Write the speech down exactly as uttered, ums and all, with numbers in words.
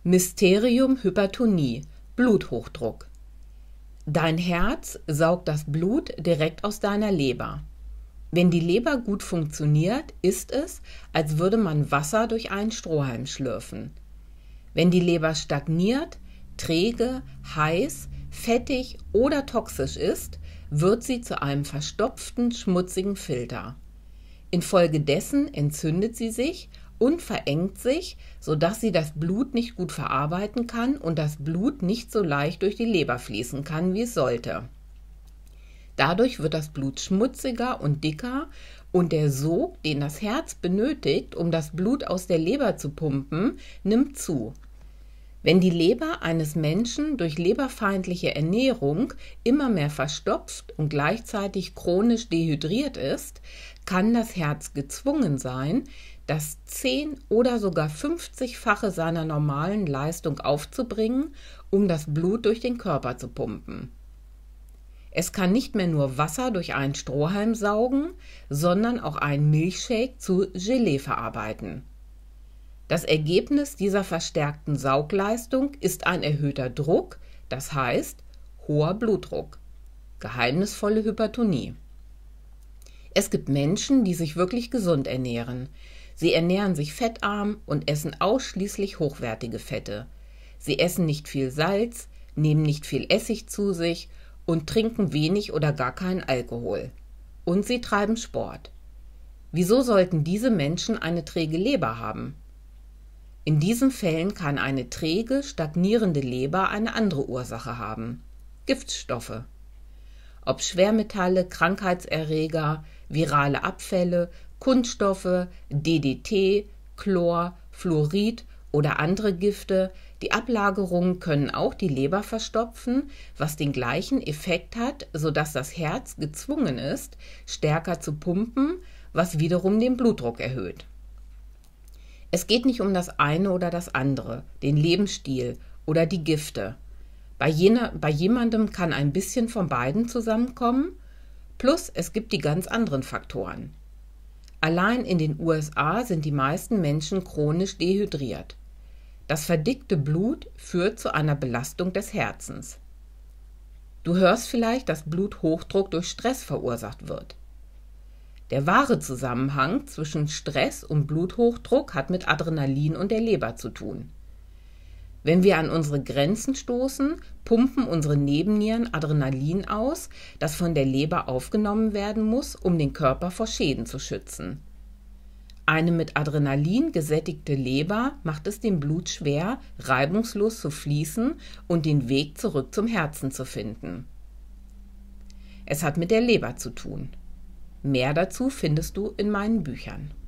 Mysterium Hypertonie, Bluthochdruck. Dein Herz saugt das Blut direkt aus deiner Leber. Wenn die Leber gut funktioniert, ist es, als würde man Wasser durch einen Strohhalm schlürfen. Wenn die Leber stagniert, träge, heiß, fettig oder toxisch ist, wird sie zu einem verstopften, schmutzigen Filter. Infolgedessen entzündet sie sich und verengt sich, sodass sie das Blut nicht gut verarbeiten kann und das Blut nicht so leicht durch die Leber fließen kann, wie es sollte. Dadurch wird das Blut schmutziger und dicker und der Sog, den das Herz benötigt, um das Blut aus der Leber zu pumpen, nimmt zu. Wenn die Leber eines Menschen durch leberfeindliche Ernährung immer mehr verstopft und gleichzeitig chronisch dehydriert ist, kann das Herz gezwungen sein, das zehn- oder sogar fünfzigfache seiner normalen Leistung aufzubringen, um das Blut durch den Körper zu pumpen. Es kann nicht mehr nur Wasser durch einen Strohhalm saugen, sondern auch einen Milchshake zu Gelee verarbeiten. Das Ergebnis dieser verstärkten Saugleistung ist ein erhöhter Druck, das heißt hoher Blutdruck, geheimnisvolle Hypertonie. Es gibt Menschen, die sich wirklich gesund ernähren. Sie ernähren sich fettarm und essen ausschließlich hochwertige Fette. Sie essen nicht viel Salz, nehmen nicht viel Essig zu sich und trinken wenig oder gar keinen Alkohol. Und sie treiben Sport. Wieso sollten diese Menschen eine träge Leber haben? In diesen Fällen kann eine träge, stagnierende Leber eine andere Ursache haben: Giftstoffe. Ob Schwermetalle, Krankheitserreger, virale Abfälle, Kunststoffe, D D T, Chlor, Fluorid oder andere Gifte, die Ablagerungen können auch die Leber verstopfen, was den gleichen Effekt hat, sodass das Herz gezwungen ist, stärker zu pumpen, was wiederum den Blutdruck erhöht. Es geht nicht um das eine oder das andere, den Lebensstil oder die Gifte. Bei, jener, bei jemandem kann ein bisschen von beiden zusammenkommen, plus es gibt die ganz anderen Faktoren. Allein in den U S A sind die meisten Menschen chronisch dehydriert. Das verdickte Blut führt zu einer Belastung des Herzens. Du hörst vielleicht, dass Bluthochdruck durch Stress verursacht wird. Der wahre Zusammenhang zwischen Stress und Bluthochdruck hat mit Adrenalin und der Leber zu tun. Wenn wir an unsere Grenzen stoßen, pumpen unsere Nebennieren Adrenalin aus, das von der Leber aufgenommen werden muss, um den Körper vor Schäden zu schützen. Eine mit Adrenalin gesättigte Leber macht es dem Blut schwer, reibungslos zu fließen und den Weg zurück zum Herzen zu finden. Es hat mit der Leber zu tun. Mehr dazu findest du in meinen Büchern.